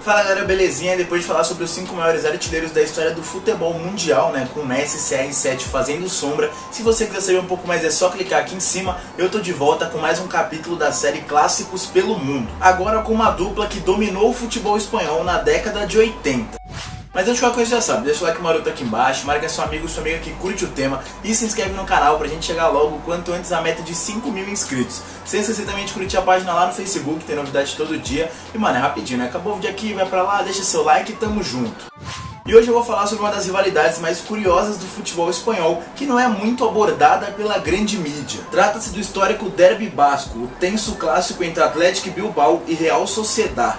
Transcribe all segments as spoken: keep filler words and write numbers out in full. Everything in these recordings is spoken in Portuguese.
Fala galera, belezinha? Depois de falar sobre os cinco maiores artilheiros da história do futebol mundial, né, com Messi e C R sete fazendo sombra, se você quiser saber um pouco mais é só clicar aqui em cima. Eu tô de volta com mais um capítulo da série Clássicos pelo Mundo, agora com uma dupla que dominou o futebol espanhol na década de oitenta. Mas antes de qualquer coisa já sabe, deixa o like maroto aqui embaixo, marca seu amigo, sua amiga que curte o tema e se inscreve no canal pra gente chegar logo quanto antes à meta de cinco mil inscritos. Sem esquecer também de curtir a página lá no Facebook, tem novidade todo dia. E mano, é rapidinho, né? Acabou o vídeo aqui, vai pra lá, deixa seu like e tamo junto. E hoje eu vou falar sobre uma das rivalidades mais curiosas do futebol espanhol, que não é muito abordada pela grande mídia. Trata-se do histórico Derby Basco, o tenso clássico entre Athletic Bilbao e Real Sociedad.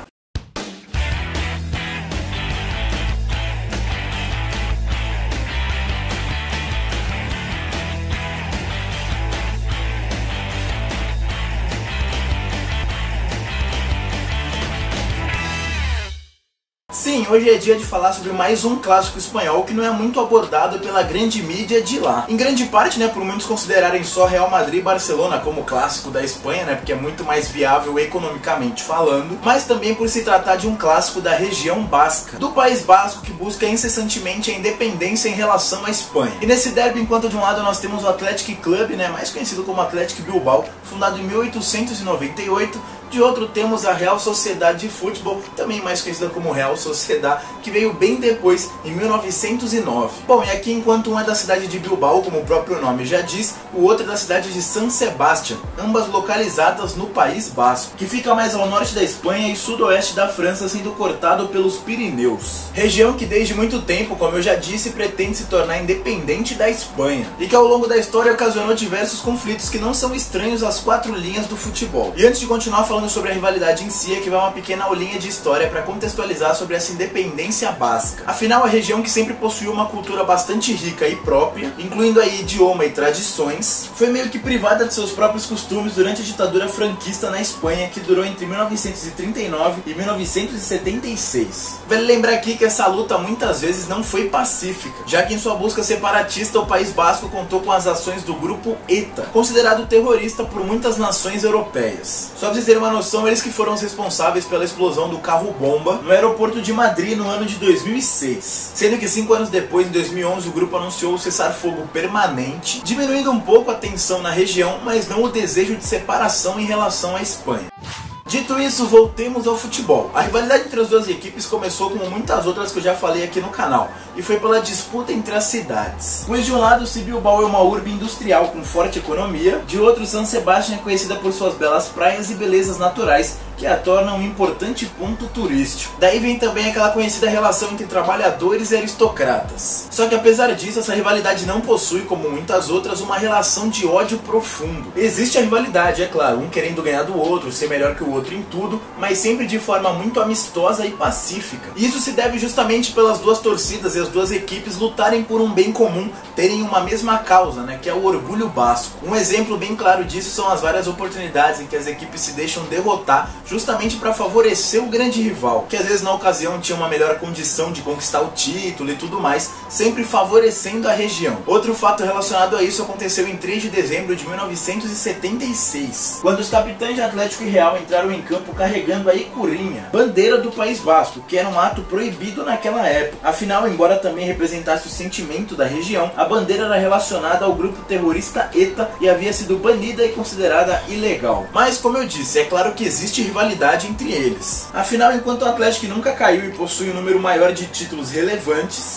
Sim, hoje é dia de falar sobre mais um clássico espanhol que não é muito abordado pela grande mídia de lá. Em grande parte, né, por muitos considerarem só Real Madrid e Barcelona como clássico da Espanha, né, porque é muito mais viável economicamente falando, mas também por se tratar de um clássico da região basca, do País Basco, que busca incessantemente a independência em relação à Espanha. E nesse derby, enquanto de um lado nós temos o Athletic Club, né, mais conhecido como Athletic Bilbao, fundado em mil oitocentos e noventa e oito, de outro temos a Real Sociedad de Futebol, também mais conhecida como Real Sociedad, que veio bem depois, em mil novecentos e nove. Bom, e aqui enquanto um é da cidade de Bilbao, como o próprio nome já diz, o outro é da cidade de San Sebastián, ambas localizadas no País Basco, que fica mais ao norte da Espanha e sudoeste da França, sendo cortado pelos Pirineus. Região que desde muito tempo, como eu já disse, pretende se tornar independente da Espanha, e que ao longo da história ocasionou diversos conflitos que não são estranhos às quatro linhas do futebol. E antes de continuar falando sobre a rivalidade em si, aqui vai uma pequena aulinha de história para contextualizar sobre essa independência basca. Afinal, a região que sempre possuiu uma cultura bastante rica e própria, incluindo aí idioma e tradições, foi meio que privada de seus próprios costumes durante a ditadura franquista na Espanha, que durou entre mil novecentos e trinta e nove e mil novecentos e setenta e seis. Vale lembrar aqui que essa luta muitas vezes não foi pacífica, já que em sua busca separatista o País Basco contou com as ações do grupo ETA, considerado terrorista por muitas nações europeias. Só pra vocês terem uma noção, eles que foram os responsáveis pela explosão do carro-bomba no aeroporto de Madrid no ano de dois mil e seis. Sendo que cinco anos depois, em dois mil e onze, o grupo anunciou o cessar-fogo permanente, diminuindo um pouco a tensão na região, mas não o desejo de separação em relação à Espanha. Dito isso, voltemos ao futebol. A rivalidade entre as duas equipes começou como muitas outras que eu já falei aqui no canal, e foi pela disputa entre as cidades. Pois de um lado, se Bilbao é uma urbe industrial com forte economia, de outro, San Sebastián é conhecida por suas belas praias e belezas naturais, que a tornam um importante ponto turístico. Daí vem também aquela conhecida relação entre trabalhadores e aristocratas. Só que apesar disso, essa rivalidade não possui, como muitas outras, uma relação de ódio profundo. Existe a rivalidade, é claro, um querendo ganhar do outro, ser melhor que o outro em tudo, mas sempre de forma muito amistosa e pacífica. E isso se deve justamente pelas duas torcidas e as duas equipes lutarem por um bem comum, terem uma mesma causa, né, que é o orgulho basco. Um exemplo bem claro disso são as várias oportunidades em que as equipes se deixam derrotar justamente para favorecer o grande rival, que às vezes na ocasião tinha uma melhor condição de conquistar o título e tudo mais, sempre favorecendo a região. Outro fato relacionado a isso aconteceu em três de dezembro de mil novecentos e setenta e seis, quando os capitães de Atlético e Real entraram em campo carregando a Icurinha, bandeira do País Basco, que era um ato proibido naquela época. Afinal, embora também representasse o sentimento da região, a bandeira era relacionada ao grupo terrorista ETA e havia sido banida e considerada ilegal. Mas, como eu disse, é claro que existe rivalidade entre eles. Afinal, enquanto o Atlético nunca caiu e possui um número maior de títulos relevantes,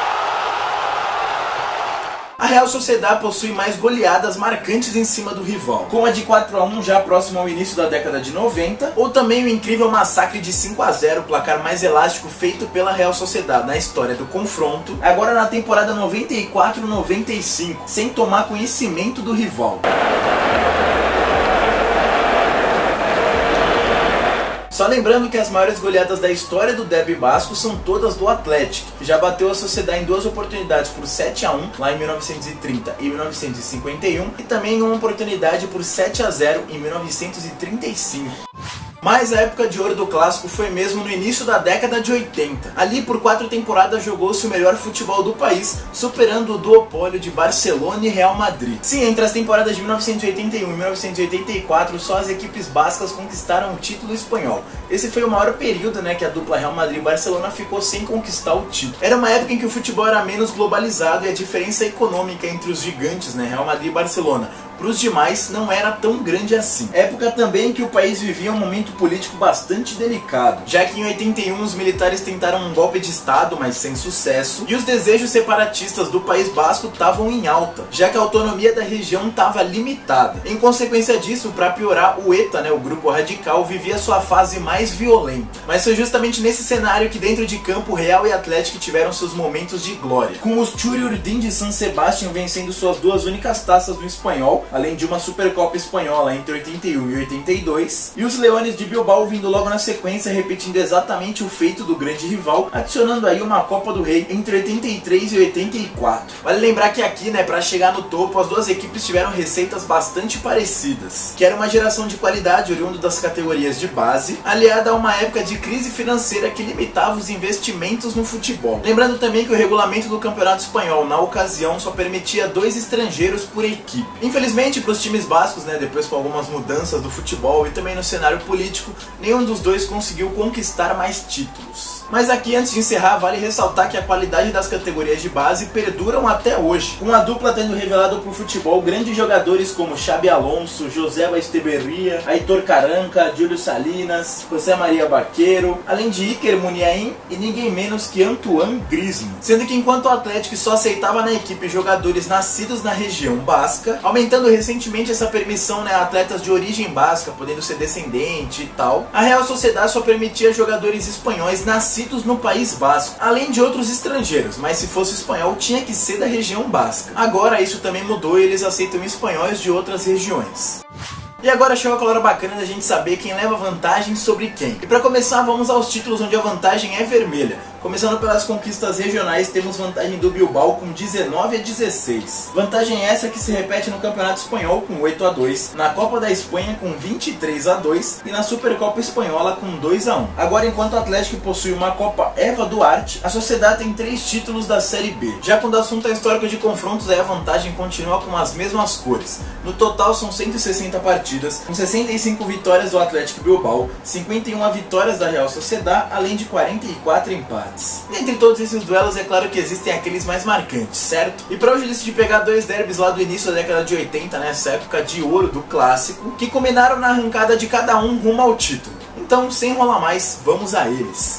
a Real Sociedad possui mais goleadas marcantes em cima do rival, como a de quatro a um já próximo ao início da década de noventa, ou também o incrível massacre de cinco a zero, o placar mais elástico feito pela Real Sociedad na história do confronto, agora na temporada noventa e quatro noventa e cinco, sem tomar conhecimento do rival. Só lembrando que as maiores goleadas da história do Derby Basco são todas do Atlético, que já bateu a Sociedad em duas oportunidades por sete a um, lá em mil novecentos e trinta e mil novecentos e cinquenta e um, e também em uma oportunidade por sete a zero em mil novecentos e trinta e cinco. Mas a época de ouro do clássico foi mesmo no início da década de oitenta. Ali por quatro temporadas jogou-se o melhor futebol do país, superando o duopólio de Barcelona e Real Madrid. Sim, entre as temporadas de mil novecentos e oitenta e um e mil novecentos e oitenta e quatro, só as equipes bascas conquistaram o título espanhol. Esse foi o maior período, né, que a dupla Real Madrid e Barcelona ficou sem conquistar o título. Era uma época em que o futebol era menos globalizado e a diferença econômica entre os gigantes, né, Real Madrid e Barcelona, para os demais não era tão grande assim. Época também em que o país vivia um momento político bastante delicado, já que em oitenta e um os militares tentaram um golpe de estado, mas sem sucesso, e os desejos separatistas do País Basco estavam em alta, já que a autonomia da região estava limitada. Em consequência disso, para piorar, o ETA, né, o grupo radical, vivia sua fase mais violenta. Mas foi justamente nesse cenário que dentro de campo Real e Atlético tiveram seus momentos de glória, com os Churiurdin de San Sebastián vencendo suas duas únicas taças do espanhol, além de uma Supercopa Espanhola entre oitenta e um e oitenta e dois, e os Leones de Bilbao vindo logo na sequência, repetindo exatamente o feito do grande rival, adicionando aí uma Copa do Rei entre oitenta e três e oitenta e quatro. Vale lembrar que aqui, né, para chegar no topo, as duas equipes tiveram receitas bastante parecidas, que era uma geração de qualidade oriundo das categorias de base, aliada a uma época de crise financeira que limitava os investimentos no futebol. Lembrando também que o regulamento do Campeonato Espanhol, na ocasião, só permitia dois estrangeiros por equipe. Infelizmente, para os times bascos, né, depois com algumas mudanças do futebol e também no cenário político, nenhum dos dois conseguiu conquistar mais títulos. Mas aqui, antes de encerrar, vale ressaltar que a qualidade das categorias de base perduram até hoje, com a dupla tendo revelado para o futebol grandes jogadores como Xabi Alonso, José Esteberria, Aitor Caranca, Júlio Salinas, José Maria Baqueiro, além de Iker Muniain e ninguém menos que Antoine Griezmann. Sendo que enquanto o Atlético só aceitava na equipe jogadores nascidos na região basca, aumentando recentemente essa permissão, né, a atletas de origem basca, podendo ser descendente e tal, a Real Sociedad só permitia jogadores espanhóis nascidos no País Basco, além de outros estrangeiros, mas se fosse espanhol tinha que ser da região basca. Agora isso também mudou e eles aceitam espanhóis de outras regiões. E agora chegou aquela hora bacana da gente saber quem leva vantagem sobre quem. E para começar, vamos aos títulos onde a vantagem é vermelha. Começando pelas conquistas regionais, temos vantagem do Bilbao com dezenove a dezesseis. Vantagem essa que se repete no Campeonato Espanhol com oito a dois, na Copa da Espanha com vinte e três a dois e na Supercopa Espanhola com dois a um. Agora, enquanto o Atlético possui uma Copa Eva Duarte, a Sociedad tem três títulos da Série B. Já quando o assunto é histórico de confrontos, aí a vantagem continua com as mesmas cores. No total são cento e sessenta partidas, com sessenta e cinco vitórias do Atlético Bilbao, cinquenta e uma vitórias da Real Sociedad, além de quarenta e quatro empates. E entre todos esses duelos, é claro que existem aqueles mais marcantes, certo? E para hoje eu decidi pegar dois derbys lá do início da década de oitenta, né, essa época de ouro do clássico, que culminaram na arrancada de cada um rumo ao título. Então, sem enrolar mais, vamos a eles.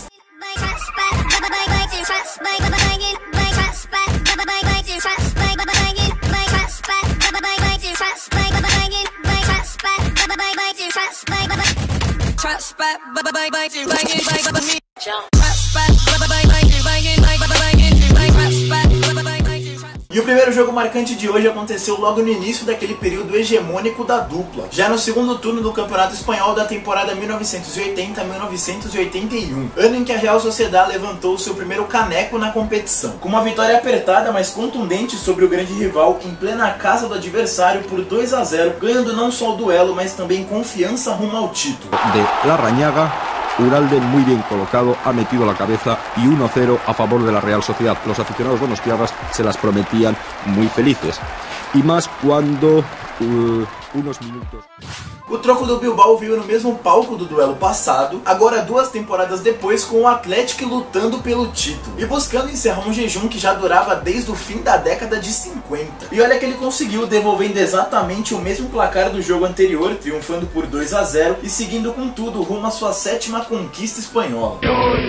E o primeiro jogo marcante de hoje aconteceu logo no início daquele período hegemônico da dupla, já no segundo turno do Campeonato Espanhol da temporada mil novecentos e oitenta a mil novecentos e oitenta e um, ano em que a Real Sociedad levantou o seu primeiro caneco na competição, com uma vitória apertada, mas contundente sobre o grande rival em plena casa do adversário por dois a zero, ganhando não só o duelo, mas também confiança rumo ao título. De Larrañaga, Uralde muy bien colocado, ha metido la cabeza y uno a cero a favor de la Real Sociedad. Los aficionados donostiarras se las prometían muy felices. Y más cuando uh, unos minutos... O troco do Bilbao veio no mesmo palco do duelo passado, agora duas temporadas depois, com o Atlético lutando pelo título e buscando encerrar um jejum que já durava desde o fim da década de cinquenta. E olha que ele conseguiu, devolvendo exatamente o mesmo placar do jogo anterior, triunfando por dois a zero e seguindo com tudo rumo à sua sétima conquista espanhola.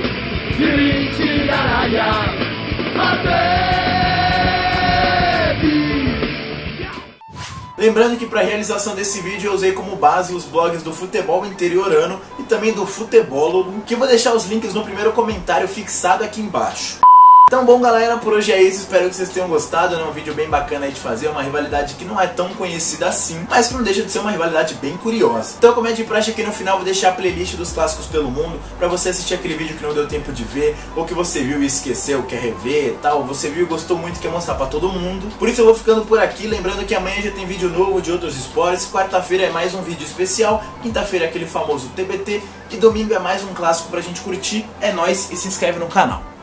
Lembrando que para a realização desse vídeo eu usei como base os blogs do Futebol Interiorano e também do Futebólogo, que eu vou deixar os links no primeiro comentário fixado aqui embaixo. Então bom galera, por hoje é isso, espero que vocês tenham gostado, é um vídeo bem bacana aí de fazer, uma rivalidade que não é tão conhecida assim, mas que não deixa de ser uma rivalidade bem curiosa. Então como é de praxe, aqui no final vou deixar a playlist dos clássicos pelo mundo, pra você assistir aquele vídeo que não deu tempo de ver, ou que você viu e esqueceu, quer rever e tal, você viu e gostou muito, quer mostrar pra todo mundo. Por isso eu vou ficando por aqui, lembrando que amanhã já tem vídeo novo de outros esportes, quarta-feira é mais um vídeo especial, quinta-feira é aquele famoso T B T, e domingo é mais um clássico pra gente curtir. É nóis e se inscreve no canal.